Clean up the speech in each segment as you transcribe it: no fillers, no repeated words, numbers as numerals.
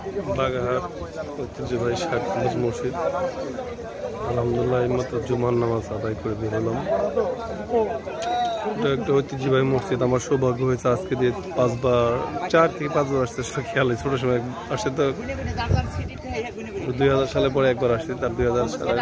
বাগেরহাট ঐতিহ্যবাহী ষাট গম্বুজ মসজিদ। আলহামদুলিল্লাহ এইমাত্র জুমার নামাজ আদায় করে বের হলাম। এটা একটা ঐতিহ্যবাহী মসজিদ। আমার সৌভাগ্য হয়েছে আজকে দিয়ে 4 থেকে 5 বার আসছে, সেটা খেয়াল নেই। ছোট সময় আসছে তো 2000 সালে পরে একবার আসছি, তার 2000 সালে।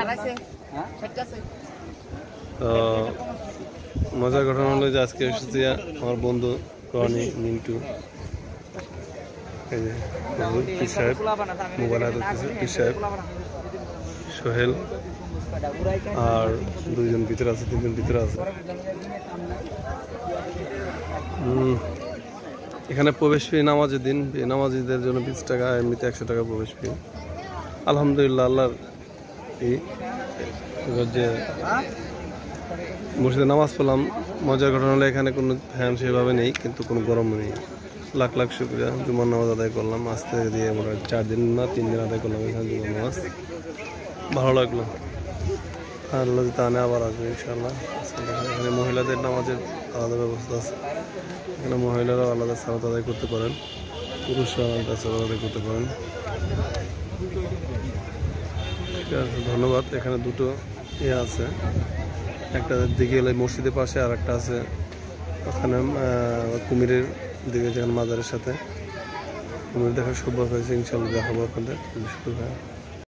মজার ঘটনা হলো যে আজকে এসেছি আমার বন্ধু রনি, মিন্টু, এই যে পীর সাহেব মোবাইল হাতে পীর সাহেব, সোহেল, আর 2 জন ভিতরে আছে, 3 জন ভিতরে আছে। এখানে প্রবেশ ফি নামাজের দিন, নামাজিদের জন্য 20 টাকা, এমনিতে 100 টাকা প্রবেশ ফি। আলহামদুলিল্লাহ আল্লাহর যে মসজিদে নামাজ পড়লাম। মজার ঘটনা হলো এখানে কোনো ফ্যান সেভাবে নেই, কিন্তু কোনো গরম নেই। লাখ লাখ শুক্রিয়া। জুমার নামাজ আদায় করলাম আস্তে দিয়ে, মোটামুটি 4 দিন না 3 দিন আদায় করলাম এখানে জুমার নামাজ। ভালো লাগলো। আল্লাহ তানে আবার আসবে ইনশাআল্লাহ। এখানে মহিলাদের নামাজের আলাদা ব্যবস্থা আছে। এখানে মহিলারাও আলাদা সালাত আদায় করতে পারেন, পুরুষরা আলাদা সালাত আদায় করতে পারেন। ঠিক আছে, ধন্যবাদ। এখানে দুটো আছে, একটা দিকে এলে মসজিদের পাশে, আর একটা আছে ওখানে কুমিরের দিকে, যেখানে মাজারের সাথে। কুমির দেখার সৌভাগ্য হয়েছে, ইনশাআল্লাহ দেখাবো আপনাদের।